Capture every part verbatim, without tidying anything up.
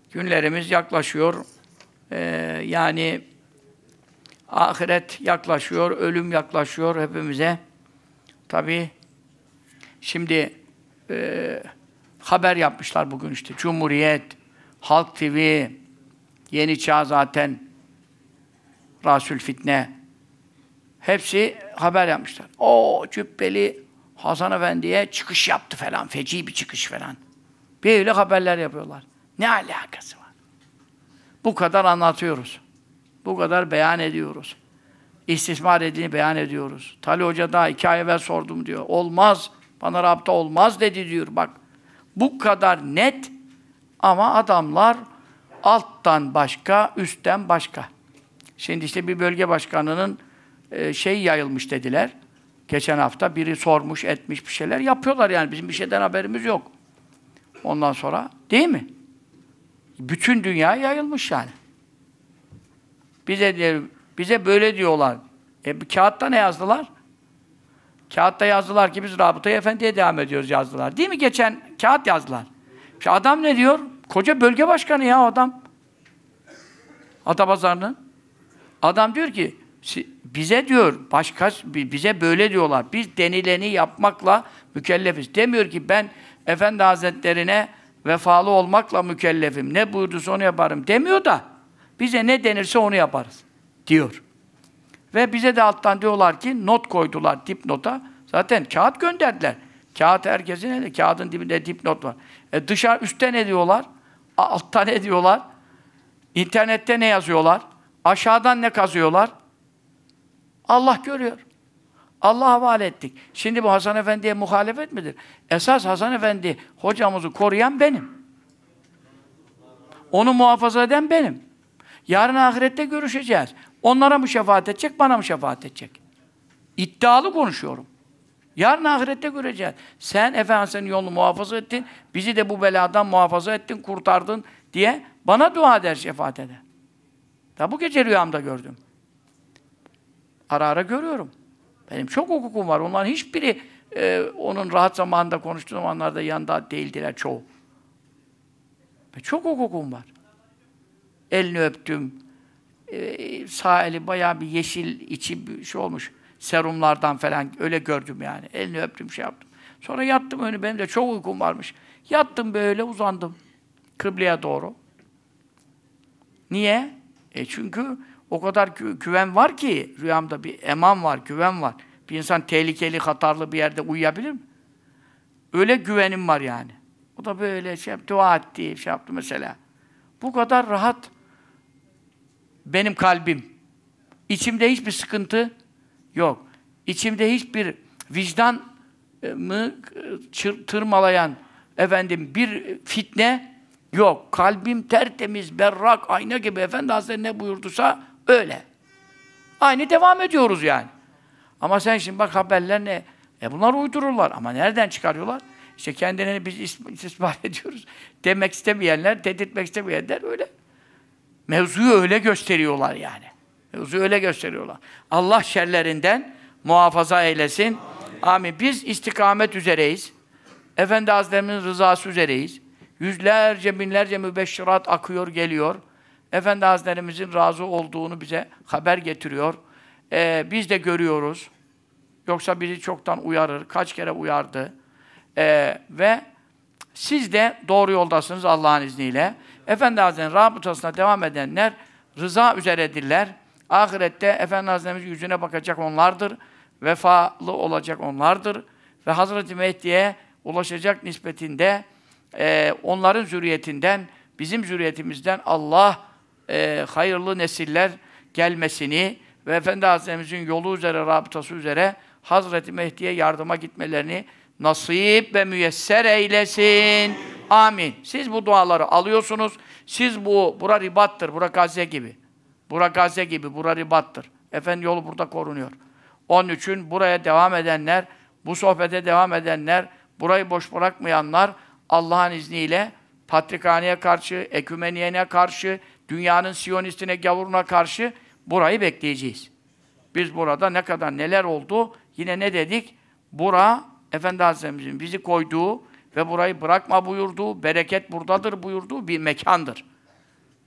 Günlerimiz yaklaşıyor. Ee, yani ahiret yaklaşıyor, ölüm yaklaşıyor hepimize. Tabii şimdi e, haber yapmışlar bugün işte. Cumhuriyet, Halk T V, Yeni Çağ zaten, Rasül Fitne. Hepsi haber yapmışlar. O Cübbeli Hasan Efendi'ye çıkış yaptı falan. Feci bir çıkış falan. Böyle haberler yapıyorlar. Ne alakası var? Bu kadar anlatıyoruz. Bu kadar beyan ediyoruz. İstismar edildiğini beyan ediyoruz. Tali Hoca daha iki ay evvel sordum diyor. Olmaz. Bana rabıta olmaz dedi diyor. Bak. Bu kadar net ama adamlar alttan başka, üstten başka. Şimdi işte bir bölge başkanının e, şey yayılmış dediler. Geçen hafta biri sormuş, etmiş bir şeyler yapıyorlar yani. Bizim bir şeyden haberimiz yok. Ondan sonra, değil mi? Bütün dünya yayılmış yani. Bize diyor, bize böyle diyorlar. E kağıtta ne yazdılar? Kağıtta yazdılar ki biz Rabıta-i Efendi'ye devam ediyoruz yazdılar. Değil mi? Geçen kağıt yazdılar. İşte adam ne diyor? Koca bölge başkanı ya adam. Atapazarı'nın. Adam diyor ki bize diyor başka bize böyle diyorlar. Biz denileni yapmakla mükellefiz. Demiyor ki ben Efendi Hazretlerine vefalı olmakla mükellefim. Ne buyurduysa onu yaparım demiyor da bize ne denirse onu yaparız diyor. Ve bize de alttan diyorlar ki not koydular dipnota. Zaten kağıt gönderdiler. Kağıt herkesin elinde. Kağıdın dibinde dipnot var. E dışarı üstte ne diyorlar? Altta ne diyorlar? İnternette ne yazıyorlar? Aşağıdan ne kazıyorlar? Allah görüyor. Allah'a havale ettik. Şimdi bu Hasan Efendi'ye muhalefet midir? Esas Hasan Efendi hocamızı koruyan benim. Onu muhafaza eden benim. Yarın ahirette görüşeceğiz. Onlara mı şefaat edecek, bana mı şefaat edecek? İddialı konuşuyorum. Yarın ahirette göreceğiz. Sen Efendimiz'in yolunu muhafaza ettin, bizi de bu beladan muhafaza ettin, kurtardın diye bana dua eder, şefaat eder. Daha bu gece rüyamda gördüm. Ara ara görüyorum. Benim çok hukukum var. Onların hiçbiri e, onun rahat zamanında konuştuğu zamanlarda yanında değildiler çoğu. Ve çok hukukum var. Elini öptüm. E, sağ eli bayağı bir yeşil içi bir şey olmuş. Serumlardan falan öyle gördüm yani. Elini öptüm, şey yaptım. Sonra yattım önü. Benim de çok uykum varmış. Yattım böyle uzandım. Kıbleye doğru. Niye? E çünkü o kadar gü güven var ki rüyamda bir eman var, güven var. Bir insan tehlikeli, hatarlı bir yerde uyuyabilir mi? Öyle güvenim var yani. O da böyle şey yaptı, dua etti, şey yaptı mesela. Bu kadar rahat benim kalbim. İçimde hiçbir sıkıntı yok. İçimde hiçbir vicdan mı tırmalayan efendim bir fitne yok. Kalbim tertemiz, berrak, ayna gibi. Efendi Hazretleri ne buyurduysa öyle. Aynı devam ediyoruz yani. Ama sen şimdi bak haberler ne? E bunlar uydururlar. Ama nereden çıkarıyorlar? İşte kendilerini biz istismar ediyoruz. Demek istemeyenler, dedirtmek istemeyenler öyle. Mevzuyu öyle gösteriyorlar yani. Mevzuyu öyle gösteriyorlar. Allah şerlerinden muhafaza eylesin. Amin. Amin. Biz istikamet üzereyiz. Efendi Hazretlerimizin rızası üzereyiz. Yüzlerce, binlerce mübeşşirat akıyor, geliyor. Efendi Hazretlerimizin razı olduğunu bize haber getiriyor. Ee, biz de görüyoruz. Yoksa bizi çoktan uyarır. Kaç kere uyardı. Ee, ve siz de doğru yoldasınız Allah'ın izniyle. Efendi Hazretleri'nin rabıtasına devam edenler rıza üzeredirler. Ahirette Efendi Hazretlerimizin yüzüne bakacak onlardır. Vefalı olacak onlardır. Ve Hazreti Mehdi'ye ulaşacak nispetinde e, onların zürriyetinden, bizim zürriyetimizden Allah e, hayırlı nesiller gelmesini ve Efendi Hazretlerimizin yolu üzere, rabıtası üzere Hazreti Mehdi'ye yardıma gitmelerini nasip ve müyesser eylesin. Amin. Siz bu duaları alıyorsunuz. Siz bu, bura ribattır, bura Gazze gibi. Bura Gazze gibi, bura ribattır. Efendi yolu burada korunuyor. Onun için buraya devam edenler, bu sohbete devam edenler, burayı boş bırakmayanlar Allah'ın izniyle Patrikhane'ye karşı, ekümeniyene karşı, dünyanın Siyonistine, gavuruna karşı burayı bekleyeceğiz. Biz burada ne kadar neler oldu, yine ne dedik? Bura, Efendi Hazretlerimizin bizi koyduğu ve burayı bırakma buyurduğu, bereket buradadır buyurduğu bir mekandır.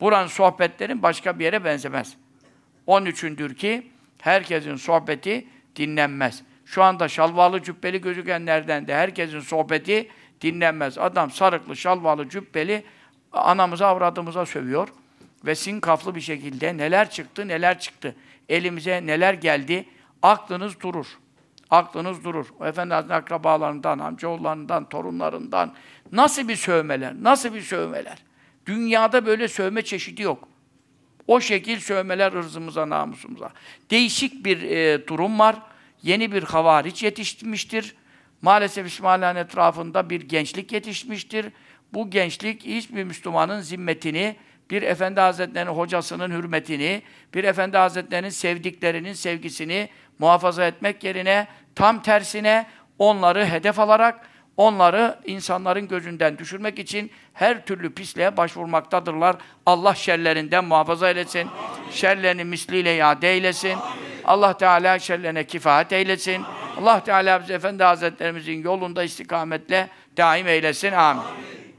Buranın sohbetlerin başka bir yere benzemez. Onun üçündür ki herkesin sohbeti dinlenmez. Şu anda şalvarlı cübbeli gözükenlerden de herkesin sohbeti dinlenmez. Adam sarıklı, şalvarlı, cübbeli anamıza, avradımıza sövüyor. Ve sinkaflı bir şekilde neler çıktı, neler çıktı. Elimize neler geldi. Aklınız durur. Aklınız durur. O Efendimiz'in akrabalarından, amcaoğullarından, torunlarından nasıl bir sövmeler, nasıl bir sövmeler. Dünyada böyle sövme çeşidi yok. O şekil sövmeler ırzımıza, namusumuza. Değişik bir e, durum var. Yeni bir havariç yetişmiştir. Maalesef İsmaila'nın etrafında bir gençlik yetişmiştir. Bu gençlik hiçbir Müslümanın zimmetini, bir Efendi Hazretleri'nin hocasının hürmetini, bir Efendi Hazretleri'nin sevdiklerinin sevgisini muhafaza etmek yerine tam tersine onları hedef alarak, onları insanların gözünden düşürmek için her türlü pisliğe başvurmaktadırlar. Allah şerlerinden muhafaza eylesin. Şerlerini misliyle iade eylesin. Allah Teala şerlerine kifayet eylesin. Allah Teala bizi Efendi Hazretlerimizin yolunda istikametle daim eylesin. Amin.